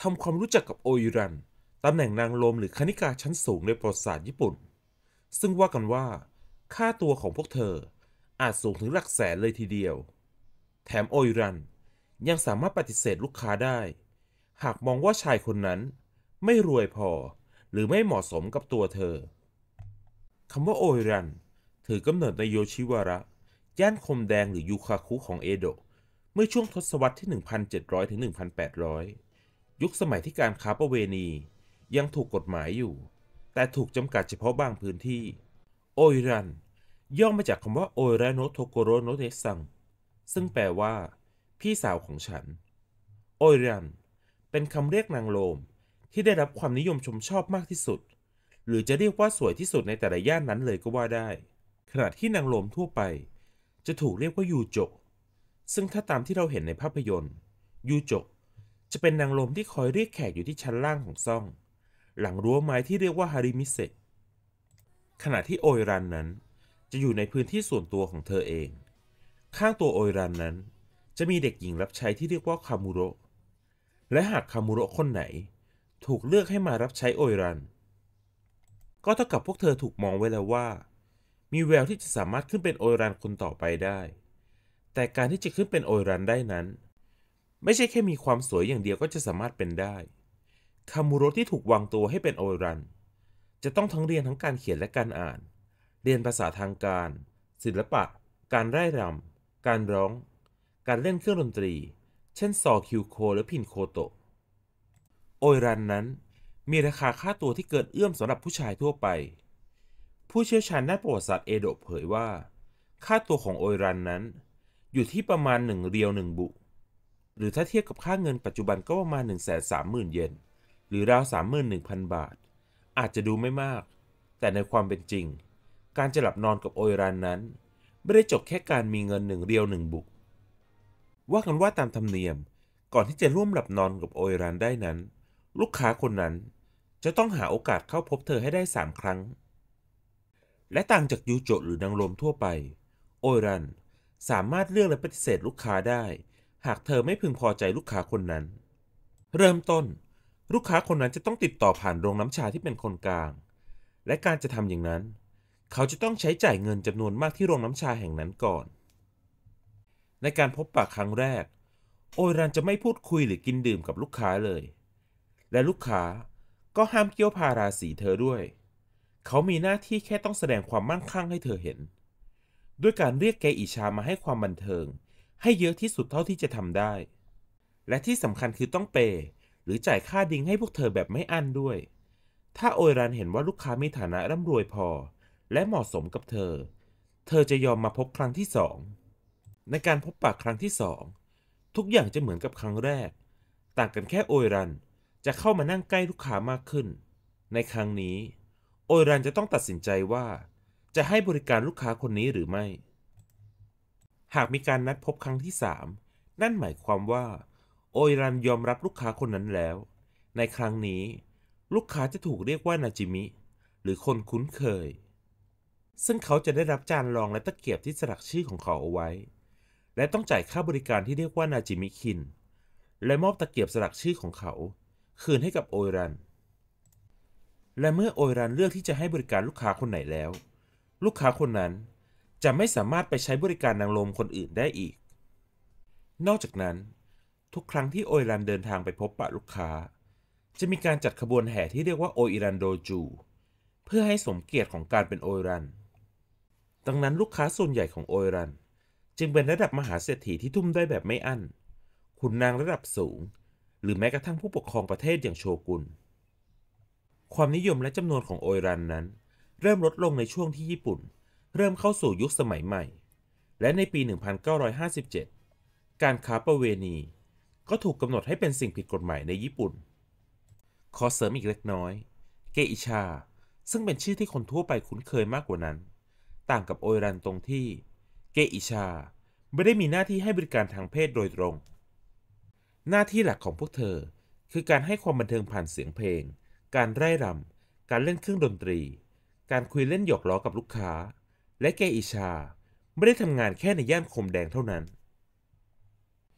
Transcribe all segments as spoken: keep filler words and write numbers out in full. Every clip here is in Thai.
ทำความรู้จักกับโออิรันตำแหน่งนางโลมหรือคณิกาชั้นสูงในประวัติศาสตร์ญี่ปุ่นซึ่งว่ากันว่าค่าตัวของพวกเธออาจสูงถึงหลักแสนเลยทีเดียวแถมโออิรันยังสามารถปฏิเสธลูกค้าได้หากมองว่าชายคนนั้นไม่รวยพอหรือไม่เหมาะสมกับตัวเธอคำว่าโออิรันถือกำเนิดในโยชิวาระย่านคมแดงหรือยูคาคุของเอโดะเมื่อช่วงทศวรรษที่ หนึ่งพันเจ็ดร้อย ถึง หนึ่งพันแปดร้อย ยุคสมัยที่การค้าประเวณียังถูกกฎหมายอยู่แต่ถูกจำกัดเฉพาะบางพื้นที่โออิรันย่อมาจากคำว่าโออิระโนะโทโกโรโนะเนะซังซึ่งแปลว่าพี่สาวของฉันโออิรันเป็นคำเรียกนางโลมที่ได้รับความนิยมชมชอบมากที่สุดหรือจะเรียกว่าสวยที่สุดในแต่ละย่านนั้นเลยก็ว่าได้ขณะที่นางโลมทั่วไปจะถูกเรียกว่ายูโจะซึ่งถ้าตามที่เราเห็นในภาพยนตร์ยูโจะจะเป็นนางโลมที่คอยเรียกแขกอยู่ที่ชั้นล่างของซ่องหลังรั้วไม้ที่เรียกว่าฮาริมิเซะขณะที่โออิรันนั้นจะอยู่ในพื้นที่ส่วนตัวของเธอเองข้างตัวโออิรันนั้นจะมีเด็กหญิงรับใช้ที่เรียกว่าคามูโระและหากคามูโระคนไหนถูกเลือกให้มารับใช้โออิรันก็เท่ากับพวกเธอถูกมองไว้แล้วว่ามีแววที่จะสามารถขึ้นเป็นโออิรันคนต่อไปได้แต่การที่จะขึ้นเป็นโออิรันได้นั้นไม่ใช่แค่มีความสวยอย่างเดียวก็จะสามารถเป็นได้คามูโระที่ถูกวางตัวให้เป็นโออิรันจะต้องทั้งเรียนทั้งการเขียนและการอ่านเรียนภาษาทางการศิลปะการร่ายรำการร้องการเล่นเครื่องดนตรีเช่นซอคิวโคและพินโคโตะโออิรันนั้นมีราคาค่าตัวที่เกินเอื้อมสำหรับผู้ชายทั่วไปผู้เชี่ยวชาญด้านประวัติศาสตร์เอโดะเผยว่าค่าตัวของโออิรันนั้นอยู่ที่ประมาณหนึ่งเรียวหนึ่งบุหรือถ้าเทียบกับค่าเงินปัจจุบันก็ประมาณ หนึ่งแสนสามหมื่น เยนหรือราว สามหมื่นหนึ่งพัน บาทอาจจะดูไม่มากแต่ในความเป็นจริงการจะหลับนอนกับโออิรันนั้นไม่ได้จบแค่การมีเงินหนึ่งเรียวหนึ่งบุว่ากันว่าตามธรรมเนียมก่อนที่จะร่วมหลับนอนกับโออิรันได้นั้นลูกค้าคนนั้นจะต้องหาโอกาสเข้าพบเธอให้ได้สามครั้งและต่างจากยูโจะหรือนางรมทั่วไปโออิรันสามารถเลือกและปฏิเสธลูกค้าได้หากเธอไม่พึงพอใจลูกค้าคนนั้นเริ่มต้นลูกค้าคนนั้นจะต้องติดต่อผ่านโรงน้ำชาที่เป็นคนกลางและการจะทำอย่างนั้นเขาจะต้องใช้จ่ายเงินจำนวนมากที่โรงน้ำชาแห่งนั้นก่อนในการพบปะครั้งแรกโออิรันจะไม่พูดคุยหรือกินดื่มกับลูกค้าเลยและลูกค้าก็ห้ามเกี่ยวพาราสีเธอด้วยเขามีหน้าที่แค่ต้องแสดงความมั่งคั่งให้เธอเห็นด้วยการเรียกแกอิชามาให้ความบันเทิงให้เยอะที่สุดเท่าที่จะทำได้และที่สำคัญคือต้องเปย์หรือจ่ายค่าดิ้งให้พวกเธอแบบไม่อั้นด้วยถ้าโออิรันเห็นว่าลูกค้ามีฐานะร่ำรวยพอและเหมาะสมกับเธอเธอจะยอมมาพบครั้งที่สองในการพบปะครั้งที่สองทุกอย่างจะเหมือนกับครั้งแรกต่างกันแค่โออิรันจะเข้ามานั่งใกล้ลูกค้ามากขึ้นในครั้งนี้โออิรันจะต้องตัดสินใจว่าจะให้บริการลูกค้าคนนี้หรือไม่หากมีการนัดพบครั้งที่สามนั่นหมายความว่าโออิรันยอมรับลูกค้าคนนั้นแล้วในครั้งนี้ลูกค้าจะถูกเรียกว่านาจิมิหรือคนคุ้นเคยซึ่งเขาจะได้รับจานรองและตะเกียบที่สลักชื่อของเขาเอาไว้และต้องจ่ายค่าบริการที่เรียกว่านาจิมิคินและมอบตะเกียบสลักชื่อของเขาคืนให้กับโออิรันและเมื่อโออิรันเลือกที่จะให้บริการลูกค้าคนไหนแล้วลูกค้าคนนั้นจะไม่สามารถไปใช้บริการนางโลมคนอื่นได้อีกนอกจากนั้นทุกครั้งที่โออิรันเดินทางไปพบปะลูกค้าจะมีการจัดขบวนแห่ที่เรียกว่าโออิรันโดจูเพื่อให้สมเกียรติของการเป็นโออิรันดังนั้นลูกค้าส่วนใหญ่ของโออิรันจึงเป็นระดับมหาเศรษฐีที่ทุ่มได้แบบไม่อั้นขุนนางระดับสูงหรือแม้กระทั่งผู้ปกครองประเทศอย่างโชกุนความนิยมและจำนวนของโออิรันนั้นเริ่มลดลงในช่วงที่ญี่ปุ่นเริ่มเข้าสู่ยุคสมัยใหม่และในปี หนึ่งพันเก้าร้อยห้าสิบเจ็ด การค้าประเวณีก็ถูกกำหนดให้เป็นสิ่งผิดกฎหมายในญี่ปุ่นขอเสริมอีกเล็กน้อยเกอิชาซึ่งเป็นชื่อที่คนทั่วไปคุ้นเคยมากกว่านั้นต่างกับโออิรันตรงที่เกอิชาไม่ได้มีหน้าที่ให้บริการทางเพศโดยตรงหน้าที่หลักของพวกเธอคือการให้ความบันเทิงผ่านเสียงเพลงการร่ายรำการเล่นเครื่องดนตรีการคุยเล่นหยอกล้อกับลูกค้าและเกอิชาไม่ได้ทำงานแค่ในย่านคมแดงเท่านั้น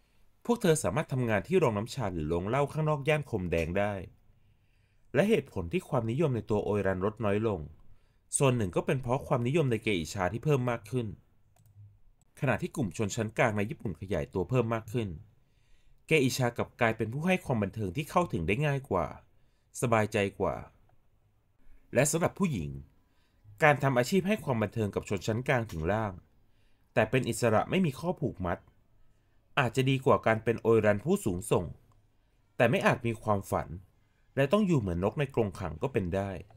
พวกเธอสามารถทำงานที่โรงน้ำชาหรือโรงเหล้าข้างนอกย่านคมแดงได้และเหตุผลที่ความนิยมในตัวโอยรันลดน้อยลงส่วนหนึ่งก็เป็นเพราะความนิยมในเกอิชาที่เพิ่มมากขึ้นขณะที่กลุ่มชนชั้นกลางในญี่ปุ่นขยายตัวเพิ่มมากขึ้นเกอิชากลับกลายเป็นผู้ให้ความบันเทิงที่เข้าถึงได้ง่ายกว่าสบายใจกว่าและสำหรับผู้หญิงการทำอาชีพให้ความบันเทิงกับชนชั้นกลางถึงล่างแต่เป็นอิสระไม่มีข้อผูกมัดอาจจะดีกว่าการเป็นโอยรันผู้สูงส่งแต่ไม่อาจมีความฝันและต้องอยู่เหมือนนกในกรงขังก็เป็นได้